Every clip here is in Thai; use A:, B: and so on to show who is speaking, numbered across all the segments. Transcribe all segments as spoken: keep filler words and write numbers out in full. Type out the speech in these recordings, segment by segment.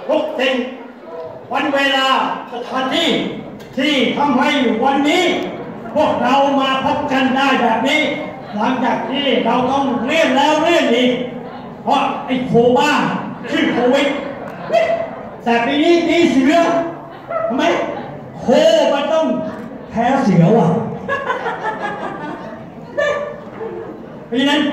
A: ทุกสิ่งวันเวลาสถานที่ที่ทำให้วันนี้พวกเรามาพบกันได้แบบนี้หลังจากที่เราต้องเลื่อนแล้วเลื่อนอีกเพราะไอ้โคบ้าชื่อโควิดแต่ปีนี้มีเสือทำไมโคมันต้องแพ้เสือว่ะเพราะฉะนั้น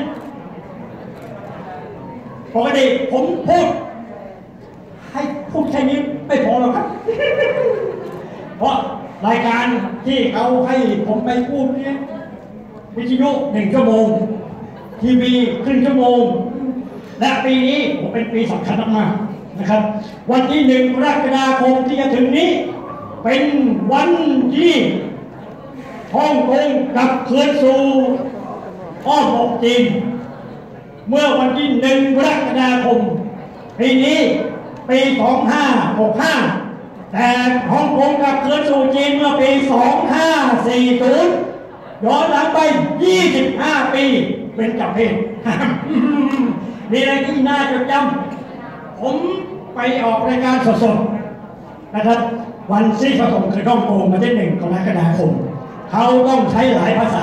A: ปกติผมพูดให้พูดแค่นี้ไม่พอหรอกครับเพราะรายการที่เขาให้ผมไปพูดเนี่ยวิทยุหนึ่งชั่วโมงทีวีครึ่งชั่วโมงและปีนี้ผมเป็นปีสำคัญมากๆนะครับวันที่หนึ่งกรกฎาคมที่จะถึงนี้เป็นวันที่ฮ่องกงกลับคืนสู่อ้อมอกจีนเมื่อวันที่หนึ่งกรกฎาคมปีนี้ปีสองห้าหกห้าแต่ฮ่องกงกลับคืนสู่จีนเมื่อปีสองห้าสี่ศูนย์ย้อนหลังไปยี่สิบห้าปีเป็นจับเพศมีอะไรที่น่าจดจำผมไปออกรายการสดๆนะครับวันที่ผสมคือฮ่องกงวันที่หนึ่งกรกฎาคมเขาต้องใช้หลายภาษา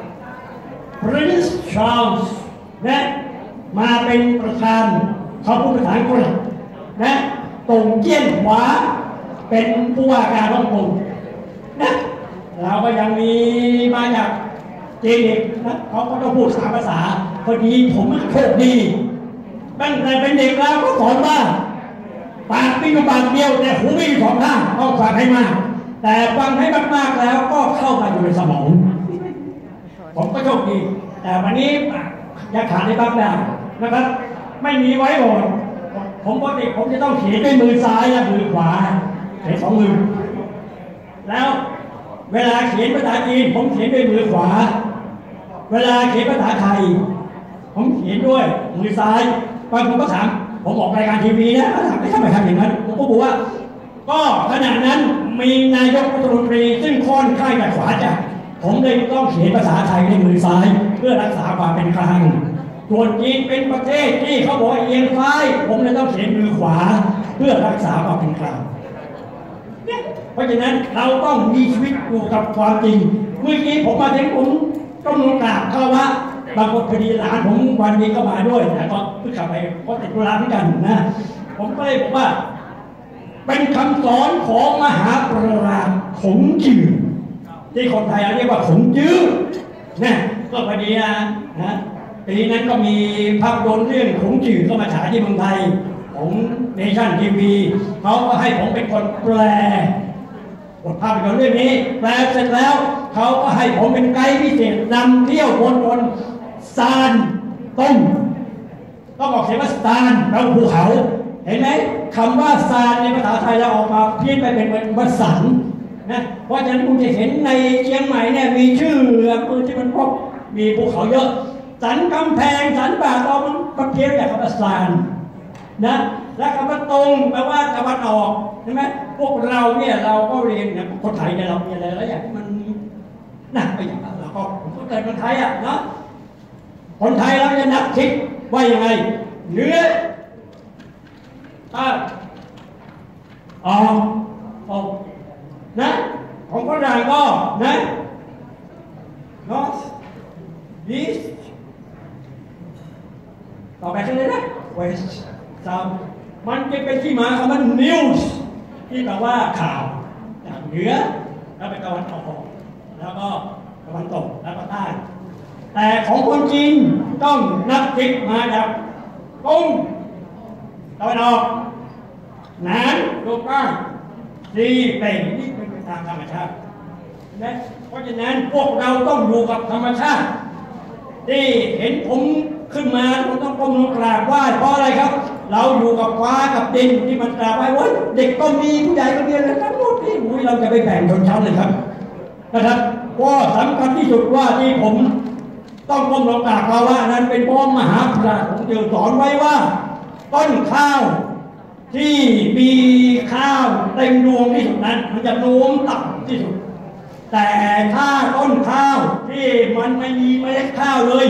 A: Prince Charles นะมาเป็นประธานเขาพูดภาษาอังกฤษนะตงเจี้ยนหวาเป็นผู้ว่าการฮ่องกงนะเราก็ยังมีมาจากจีนอีกนะเขาก็ต้องพูดสามภาษาพอดีผมโชคดีตั้งแต่เป็นเด็กแล้วก็สอนว่าปากมีอยู่ปากเดียวแต่หูมีอยู่สองข้างต้องฟังให้มากแต่ฟังให้มากๆแล้วก็เข้ามาอยู่ในสมองผมก็โชคดีแต่วันนี้ยังขาดในบางอย่างนะครับไม่มีไว้บอร์ดผมปกติผมจะต้องเขียนด้วยมือซ้ายและมือขวาเขียนสองมือแล้วเวลาเขียนภาษาจีนผมเขียนด้วยมือขวาเวลาเขียนภาษาไทยผมเขียนด้วยมือซ้ายบางคนก็ถามผมออกรายการทีวีนะถามไม่ทำไมทำอย่างนั้นผมก็บอกว่าก็ขณะนั้นมีนายกรัฐมนตรีซึ่งค่อนข้างจะขวาจัดผมเลยต้องเขียนภาษาไทยด้วยมือซ้ายเพื่อรักษาความเป็นกลางส่วนจีนเป็นประเทศที่เขาบอกเอียงซ้ายผมเลยต้องเขียนมือขวาเพื่อรักษาความเป็นกลางเพราะฉะนั้นเราต้องมีชีวิตอยู่กับความจริงเมื่อกี้ผมมาถึงผมต้องลงกราบคารวะบางคนพอดีหลานผมวันนี้ก็มาด้วยแต่ก็เพิ่งกลับไปก็ติดธุระเหมือนกันนะผมก็เลยบอกว่าเป็นคำสอนของมหาปราชญ์ขงจื้อที่คนไทยเรียกว่าขงจื้อนะก็พอดีนะนะปีนั้นก็มีภาพยนตร์เรื่องขงจื้อเข้ามาฉายที่เมืองไทยของเนชั่นทีวีเขาก็ให้ผมเป็นคนแปลบทภาพยนตร์เรื่องนี้แปลเสร็จแล้วเขาก็ให้ผมเป็นไกด์พิเศษนำเที่ยวบนบนซานต้มก็บอกเสียงว่าซานแปลว่าภูเขาเห็นไหมคำว่าซานในภาษาไทยเราออกมาเพี้ยนไปเป็นวัดสันนะเพราะฉะนั้นคุณจะเห็นในเชียงใหม่เนี่ยมีชื่ออำเภอที่มันพบมีภูเขาเยอะสันกำแพงสันป่าตองมันเพี้ยนจากคำว่าซานนะและคำว่าตรงแปลว่าตะวันออกใช่ไหมพวกเราเนี่ยเราก็เรียนเนี่ยคนไทยเนี่ยเราเรียนอะไรแล้วอย่างมันน่าไปอย่างนั้นเราก็ผมก็เกิดคนไทยอ่ะเนาะคนไทยเราจะนับคิดว่ายังไงเหนือใต้ออกออกนะของฝรั่งก็นะ north east ต่อไปกันเลยนะ west south มันจะเป็นที่มาคำว่า news ที่แปลว่าข่าวจากเหนือแล้วไปตะวันออกแล้วก็ตะวันตกแล้วก็ใต้แต่ของคนจีนต้องนับคิดมาจากกงตะวันออกหนานตกใต้ซีเป็นนี่เป็นไปตามธรรมชาตินะเพราะฉะนั้นพวกเราต้องอยู่กับธรรมชาติที่เห็นผมขึ้นมาผมต้องก้มลงกราบไหว้เพราะอะไรครับเราอยู่กับฟ้ากับดินที่มันกราบไหว้โอ้ยเด็กก็มีผู้ใหญ่ก็มีอะไรทั้งหมดนี่อุ้ยเราจะไปแบ่งชนชั้นเลยครับนะครับว่าสำคัญที่สุดว่าที่ผมต้องก้มลงกราบเขาว่านั้นเป็นพ่อมหาปราชญ์ผมจะสอนไว้ว่าต้นข้าวที่มีข้าวเต็มรวงที่สุดนั้นมันจะโน้มต่ำที่สุดแต่ถ้าต้นข้าวที่มันไม่มีเมล็ดข้าวเลย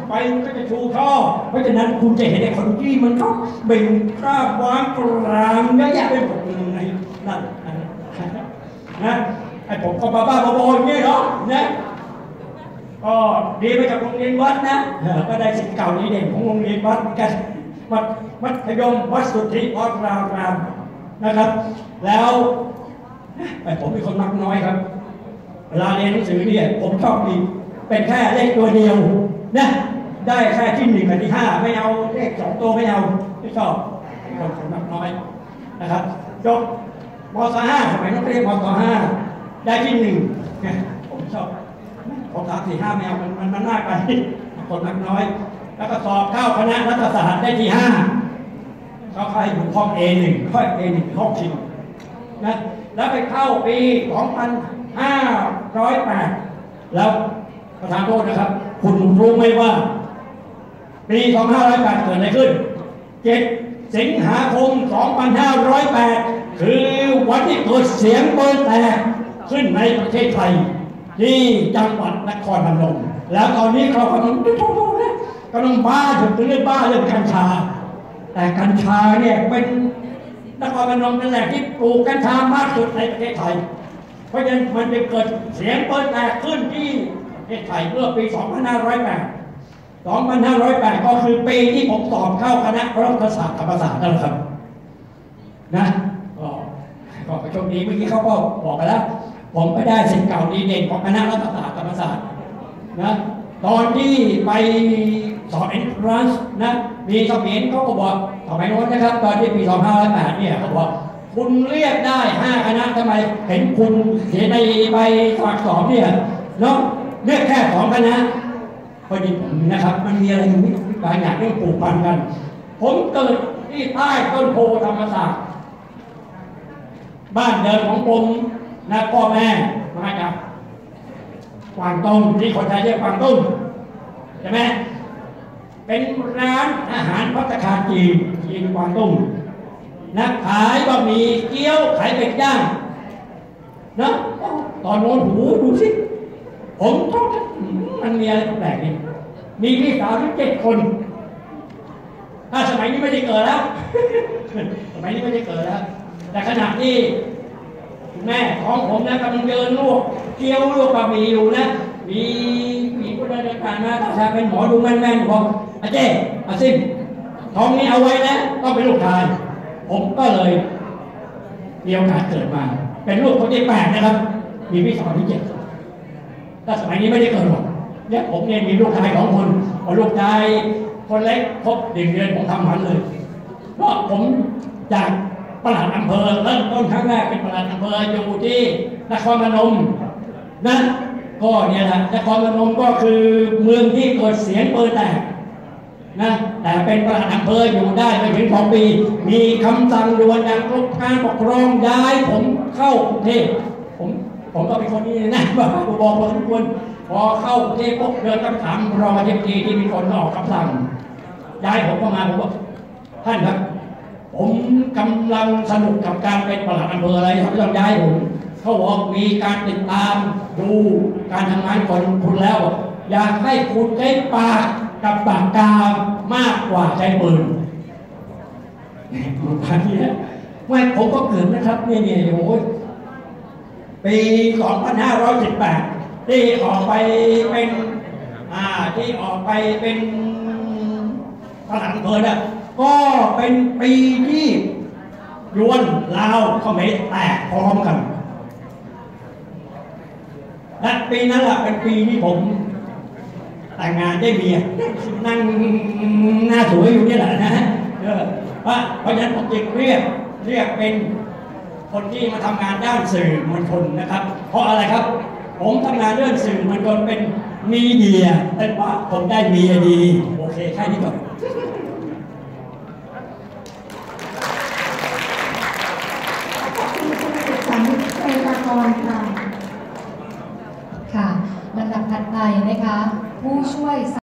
A: ไปมันก็จะชูช่อเพราะฉะนั้นคุณจะเห็นไอ้คนที่มันก็เบ่งกล้าวางกรามเยอะแยะไปหมดในนั่นนะไอ้ผมก็บ้าบ้าบอๆอย่างนี้เนาะนะก็ดีมาจากโรงเรียนวัดนะก็ได้ศิษย์เก่าดีเด่นของโรงเรียนวัดกันวัดมัธยมวัดสุทธิวัดรารามนะครับแล้วไอ้ผมเป็นคนมักน้อยครับเวลาเรียนหนังสือเนี่ยผมชอบมีเป็นแค่เลขตัวเดียวนะได้แค่ที่หนึ่งกับที่ห้าไม่เอาเลขสองตัวไม่เอาไม่ชอบเป็นคนคนมักน้อยนะครับจบม.ห้าสมัยนั้นเรียกม.ห้าได้ที่หนึ่งผมชอบผมสามสี่ห้าไม่เอามันมันมันมากไปคนมักน้อยแล้วก็สอบเข้าคณะรัฐศาสตร์ได้ที่ห้าเขาใครอยู่ห้อง เอ หนึ่ง ค่อย เอ หนึ่ง ห้องชิงนะแล้วไปเข้าปี สองพันห้าร้อยแปด แล้วประธานโทษนะครับคุณรู้ไหมว่าปี สองพันห้าร้อยแปด เกิดอะไรขึ้น เจ็ด สิงหาคม สองพันห้าร้อยแปด คือวันที่เกิดเสียงเปิดแตกขึ้นในประเทศไทยที่จังหวัดนครพนมแล้วตอนนี้เขากำลังโตๆนะกำลังบ้าถึงเรื่องบ้าเรื่องกัญชาแต่กัญชาเนี่ยเป็นนครพนมเป็นแหล่งที่ปลูกกัญชามากสุดในประเทศไทยเพราะฉะนั้นมันจะเกิดเสียงเปิดแตกขึ้นที่ประเทศไทยเมื่อปี สองพันห้าร้อยแปด สองพันห้าร้อยแปด ก็คือปีที่ผมสอบเข้าคณะรัฐศาสตร์ธรรมศาสตร์นั่นแหละครับนะก็ก็ประชุมนี้เมื่อกี้เขาก็บอกไปแล้วผมไปได้ศิษย์เก่าดีเด่นของคณะรัฐศาสตร์ธรรมศาสตร์นะตอนที่ไปสอบเอ็นทรานซ์นะมีเสมียนเขาก็บอกสมัยโน้นนะครับตอนที่ปี สองพันห้าร้อยแปด เนี่ยเขาบอกคุณเรียกได้ห้าคณะทำไมเห็นคุณเขียนในใบสมัครสอบเนี่ยเนาะเรียกแค่สองคณะพอดีผมนะครับมันมีอะไรอยู่บางอย่างเรื่องปลูกพันกันผมเกิดที่ใต้ต้นโพธรรมศาสตร์บ้านเดิมของผมนะพ่อแม่มาจากกวางตุ้งที่คนไทยเรียกกวางตุ้งใช่ไหมเป็นร้านอาหารภัตตาคารจีนจีนกวางตุ้งนะขายบะหมี่เกี๊ยวขายเป็ดย่างนะตอนโน้นหูดูสิผมชอบมันมีอะไรแปลกนี่มีพี่สาวที่เจ็ดคนถ้าสมัยนี้ไม่ได้เกิดแล้วสมัยนี้ไม่ได้เกิดแล้วแต่ขณะที่แม่ของผมนะกำลังเดินลวกเกี๊ยวลวกบะหมี่อยู่นะมีมีผู้เดินผ่านมาถ้าเป็นหมอดูแม่นๆบอกอาเจ้อาซิมท้องนี้เอาไว้นะต้องเป็นลูกชายผมก็เลยมีโอกาสเกิดมาเป็นลูกคนที่แปดนะครับมีพี่สาวที่เจ็ดถ้าสมัยนี้ไม่ได้เกิดหรอกเนี่ยผมเนี่ยมีลูกชายสองคนพอลูกชายคนเล็กครบหนึ่งเดือนผมทำมันเลยเพราะผมจากปลัดอำเภอเริ่มต้นครั้งแรกเป็นปลัดอำเภออยู่ที่นครพนมนะก็เนี่ยแหละนครพนมก็คือเมืองที่เกิดเสียงเปิดแตกนะแต่เป็นปลัดอำเภออยู่ได้ไม่ถึงสองปีมีคำสั่งด่วนจากกรมการปกครองย้ายผมเข้ากรุงเทพผมผมก็เป็นคนนี้นะบอกบอกพอสมควรพอเข้ากรุงเทพปุ๊บเดินคำถามรองอธิบดีที่มีคนออกคำสั่งย้ายผมเข้ามาผมบอกท่านครับผมกำลังสนุกกับการเป็นปลัดอำเภออะไรเขาต้องย้ายผมเขาบอกมีการติดตามดูการทำงานของคุณแล้วอยากให้คุณใช้ปากกับปากกามากกว่าใช้ปืนดูพันนี้นะไม่ผมก็เกิดนะครับเนี่ยเนี่ยโอ้ยปี สองพันห้าร้อยสิบแปด ที่ออกไปเป็นอ่าที่ออกไปเป็นปลัดอำเภอเนี่ยก็เป็นปีที่ยวนลาวเขมรแตกพร้อมกันและปีนั้นแหละเป็นปีที่ผมแต่งงานได้เมียนั่งหน้าสวยอยู่นี่แหละนะฮะเพราะฉะนั้นผมจึงเรียกเรียกเป็นคนที่มาทำงานด้านสื่อมวลชนนะครับเพราะอะไรครับผมทำงานเรื่องสื่อมวลชนเป็นมีเดียเป็นว่าผมได้เมียดีโอเคแค่นี้ก่อน
B: ค่ะลำดับถัดไปนะคะผู้ช่วย